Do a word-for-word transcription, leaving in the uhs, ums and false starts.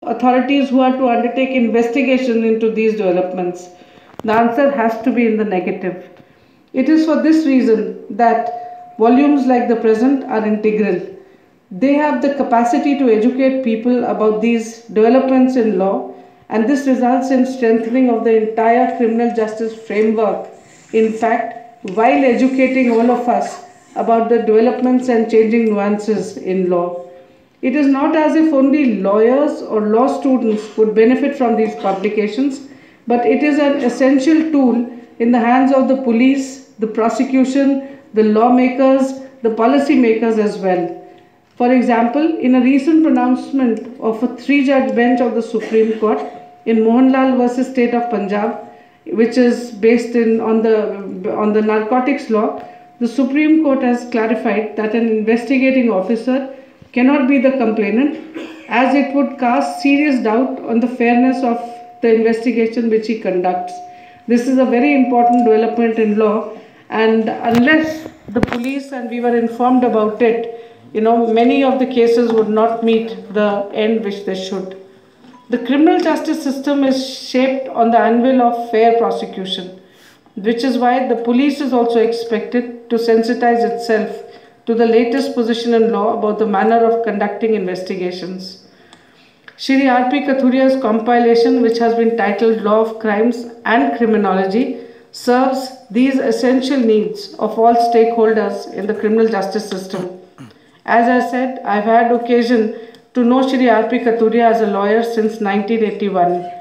authorities who are to undertake investigation into these developments? The answer has to be in the negative. It is for this reason that volumes like the present are integral. They have the capacity to educate people about these developments in law, and this results in strengthening of the entire criminal justice framework. In fact, while educating all of us about the developments and changing nuances in law. It is not as if only lawyers or law students would benefit from these publications, but it is an essential tool in the hands of the police, the prosecution, the lawmakers, the policy makers as well. For example, in a recent pronouncement of a three-judge bench of the Supreme Court in Mohanlal versus State of Punjab, which is based in, on, the, on the narcotics law, the Supreme Court has clarified that an investigating officer cannot be the complainant, as it would cast serious doubt on the fairness of the investigation which he conducts. This is a very important development in law, and unless the police and we were informed about it, you know, many of the cases would not meet the end which they should. The criminal justice system is shaped on the anvil of fair prosecution, which is why the police is also expected to sensitize itself to the latest position in law about the manner of conducting investigations. Shri R P Kathuria's compilation, which has been titled Law of Crimes and Criminology, serves these essential needs of all stakeholders in the criminal justice system. As I said, I've had occasion to know Shri R P Kathuria as a lawyer since nineteen eighty-one.